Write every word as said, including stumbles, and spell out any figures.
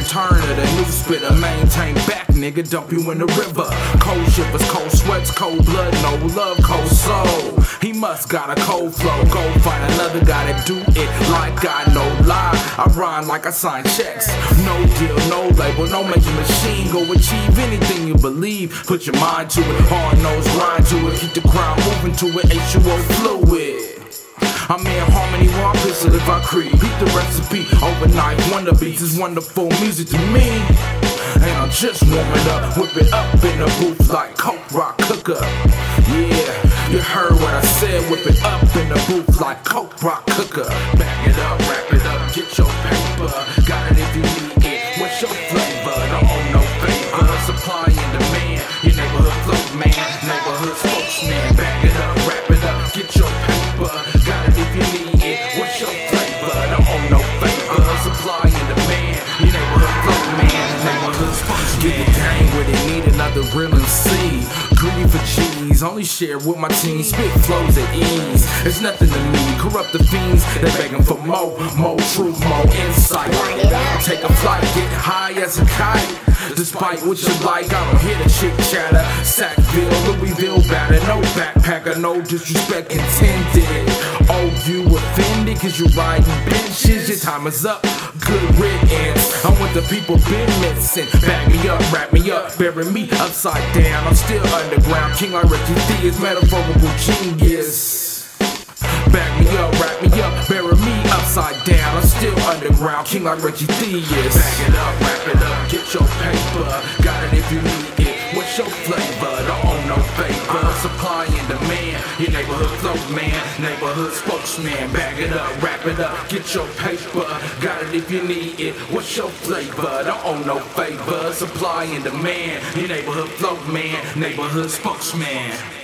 return of the new spitter. Maintain back, nigga, dump you in the river. Cold shivers, cold sweats, cold blood, no love, cold soul. He must got a cold flow. Go find another guy that do it like I no lie. I rhyme like I sign checks. No deal, no label, no major machine. Go achieve anything you believe. Put your mind to it, hard nose, grind to it. Keep the crowd moving to it, H two O fluid. I'm in harmony while I pistol if I creep. Beat the recipe, overnight wonder beats is wonderful music to me. And I'm just warming up, whip it up in the booth like Coke Rock Cooker. Yeah, you heard what I said, whip it up in the booth like Coke Rock Cooker. Back it up, wrap it up, get your paper. Got it if you need it, what's your flavor? Don't owe no favor, supply and demand. Your neighborhood float man, neighborhood spokesman. Back it up, wrap it up, get your paper. Got it if you need it, what's your flavor? Don't owe no favor, supply and demand. Your neighborhood float man, neighborhood spokesman. Get the game where they need another real M C. Greedy for cheese, only share with my team. Spit flows at ease, it's nothing to me. Corrupt the fiends, they begging for more. More truth, more insight. Take a flight, get high as a kite. Despite what you like, I don't hear the chick chatter. Sackville, Louisville batter, no backpacker, no disrespect intended. Oh, you offended cause you riding benches? Your time is up, good riddance. I'm what the people been missing. Back me up, wrap me up, bury me upside down. I'm still underground, king like Reggie D is metaphorical genius. Back me up, wrap me up, bury me upside down. I'm still underground, king like Reggie D is. Back it up, wrap it up, get your paper. Got it if you need it, what's your flavor? Don't owe no favor, supply and demand. Your neighborhood float man, neighborhood spokesman. Back it up, wrap it up, get your paper. Got it if you need it, what's your flavor? Don't owe no favor, supply and demand. Your neighborhood float man, neighborhood spokesman.